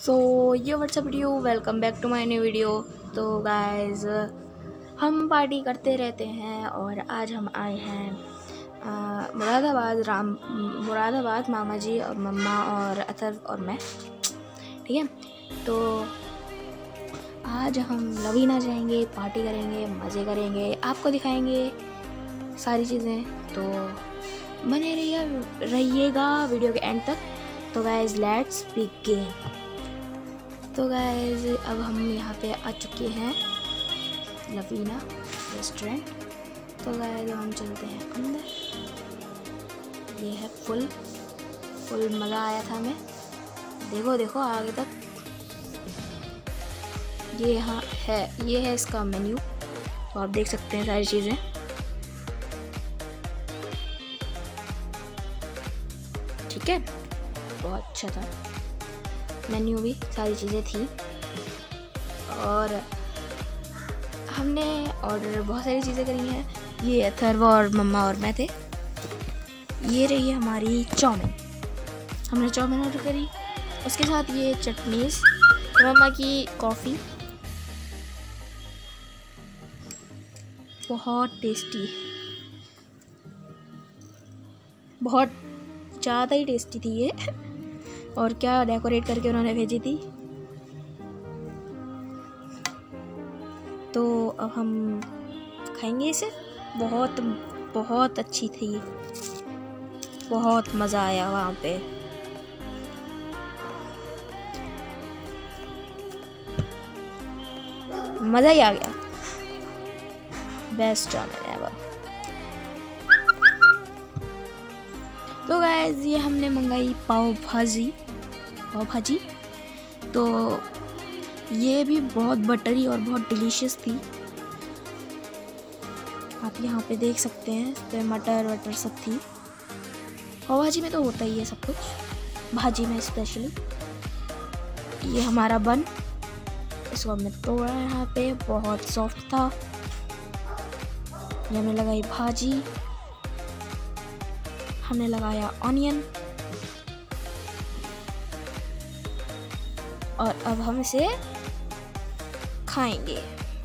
सो ये what's up video, welcome back to my new video. तो guys, हम पार्टी करते रहते हैं और आज हम आए हैं मुरादाबाद मामा जी और मम्मा और अतर और मैं, ठीक है। तो आज हम लवीना जाएंगे, पार्टी करेंगे, मज़े करेंगे, आपको दिखाएंगे सारी चीज़ें। तो बने रहिएगा वीडियो के एंड तक। तो गाइस लेट्स बिगिन। तो गाइस अब हम यहाँ पे आ चुके हैं लवीना रेस्टोरेंट। तो गाइस हम चलते हैं अंदर। ये है फुल मज़ा आया था हमें। देखो आगे तक। ये यहाँ है, ये है इसका मेन्यू। तो आप देख सकते हैं सारी चीज़ें। ठीक है, बहुत अच्छा था मेन्यू भी, सारी चीज़ें थी। और हमने ऑर्डर बहुत सारी चीज़ें करी हैं। ये अथर्व और मम्मा और मैं थे। ये रही हमारी चाउमीन, हमने चाउमीन ऑर्डर करी। उसके साथ ये चटनीज़, मम्मा की कॉफ़ी, बहुत टेस्टी, बहुत ज़्यादा ही टेस्टी थी ये। और क्या डेकोरेट करके उन्होंने भेजी थी। तो अब हम खाएंगे इसे। बहुत अच्छी थी, बहुत मज़ा आया वहाँ पे। मज़ा ही आ गया, बेस्ट चाउमीन एवर। तो गाइस ये हमने मंगाई पाव भाजी। तो ये भी बहुत बटरी और बहुत डिलीशियस थी। आप यहाँ पे देख सकते हैं, इसमें मटर वटर सब थी। पाव भाजी में तो होता ही है सब कुछ, भाजी में स्पेशली। ये हमारा बन, इसको हमने तोड़ा यहाँ पे, बहुत सॉफ्ट था। ये हमने लगाई भाजी, हमने लगाया ऑनियन, और अब हम इसे खाएंगे।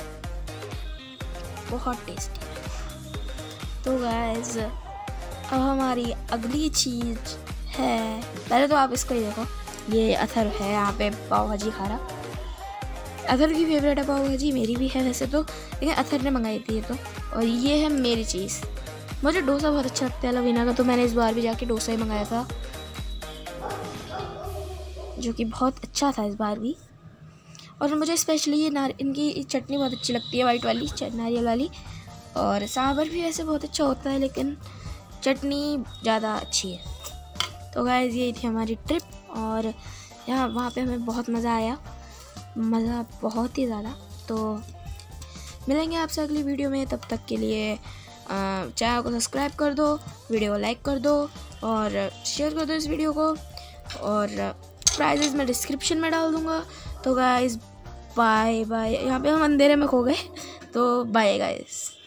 बहुत टेस्टी है। तो गाइस अब हमारी अगली चीज़ है, पहले तो आप इसको ही देखो। ये अथर है यहाँ पे पाव भाजी खा रहा। अथर की फेवरेट है पाव भाजी, मेरी भी है वैसे तो, लेकिन अथर ने मंगाई थी ये तो। और ये है मेरी चीज़। मुझे डोसा बहुत अच्छा लगता है लवीना का, तो मैंने इस बार भी जाके डोसा ही मंगाया था, जो कि बहुत अच्छा था इस बार भी। और मुझे स्पेशली ये इनकी चटनी बहुत अच्छी लगती है, वाइट वाली नारियल वाली। और सांभर भी वैसे बहुत अच्छा होता है, लेकिन चटनी ज़्यादा अच्छी है। तो गाइस ये थी हमारी ट्रिप, और वहाँ पे हमें बहुत मज़ा आया, मज़ा बहुत ही ज़्यादा। तो मिलेंगे आपसे अगली वीडियो में, तब तक के लिए चैनल को सब्सक्राइब कर दो, वीडियो को लाइक कर दो और शेयर कर दो इस वीडियो को। और प्राइजेस मैं डिस्क्रिप्शन में डाल दूँगा। तो गाइस बाय बाय। यहाँ पे हम अंधेरे में खो गए, तो बाय गाइस।